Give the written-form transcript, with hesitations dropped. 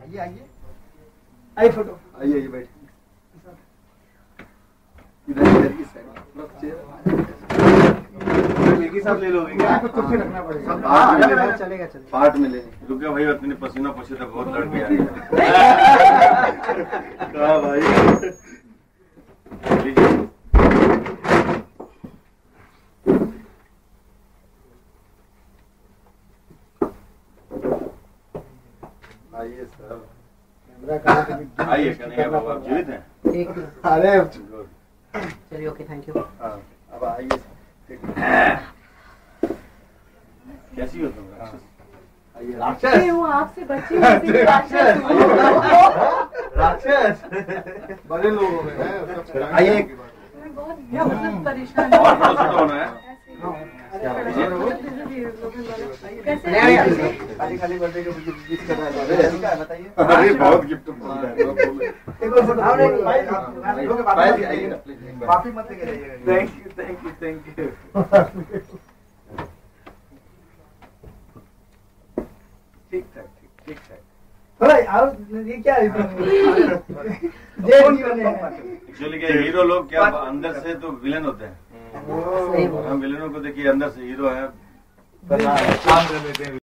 आइए आइए आइए फोटो आइए आइए बैठ इधर की साइड एक ही साथ ले लोगे क्या? आपको कुर्सी रखना पड़ेगा। चलेगा चलेगा। पार्ट में ले रुके भाई अपने पसीना पसीना बहुत लड़ गया कहा भाई आइए सर आइए कन्हैया बाबू आप जीवित हैं? ठीक अरे चलिए ओके थैंक यू। अब आइए कैसी हो तुम? आइए राक्षस हूँ आपसे बच्ची राक्षस राक्षस बड़े लोगों में है आइए मैं बहुत मतलब परेशान हूँ। और फोटो होना है खाली खाली बर्थडे के विश कर रहा है बताइए। अरे बहुत गिफ्ट माफी मत लेके जाइएगा। थैंक यू ठीक ठाक ये क्या एक्चुअली क्या हीरो लोग क्या अंदर से तो विलन होते हैं। हम विलनों को देखिए अंदर से हीरो है।